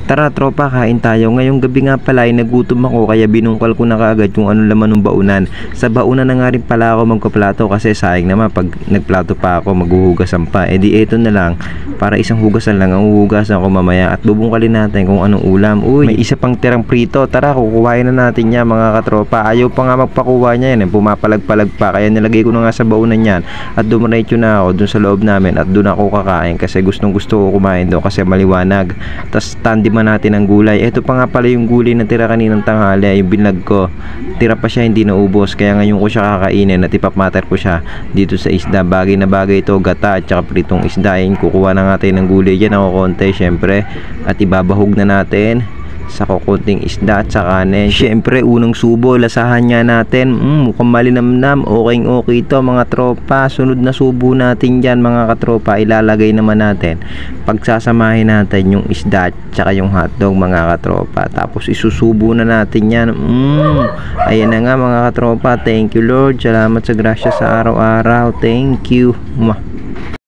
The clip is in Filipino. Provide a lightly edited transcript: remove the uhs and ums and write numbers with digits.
Tara tropa, kain tayo. Ngayong gabi nga pala ay nagutom ako kaya binungkal ko na kaagad kung ano laman ng baunan. Sa baunan na nga rin pala ako magpaplato kasi sayang naman pag nagplato pa ako maghuhugasan pa. E di eto na lang, para isang hugasan lang ang huhugasan ko mamaya at bubungkalin natin kung anong ulam. Uy, may isa pang tirang prito. Tara, kukuhain na natin yan mga katropa. Ayaw pa nga magpakuha niya yan, pumapalag-palag pa. Kaya nilagay ko na nga sa baunan yan at dumiretso na ako dun sa loob namin at dun ako kakain kasi gustong gusto ko kumain doon kasi maliwanag. Tas tandem natin ang gulay. Ito pa nga pala yung gulay na tira kaninang tanghali, yung binlag ko. Tira pa siya, hindi naubos. Kaya ngayon ko siya kakainin at ipapmatter ko siya dito sa isda. Bagay na bagay ito, gata at saka pritong isda. Yung kukuha na natin ng gulay dyan ako konti syempre. At ibabahog na natin sa kukunting isda at sa kanin. Syempre unang subo, lasahan nga natin. Mukhang malinamnam. Okay ito mga tropa. Sunod na subo natin dyan mga katropa, ilalagay naman natin. Pagsasamahin natin yung isda at saka yung hotdog mga katropa. Tapos isusubo na natin yan. Ayan na nga mga katropa. Thank you Lord. Salamat sa grasya sa araw-araw. Thank you.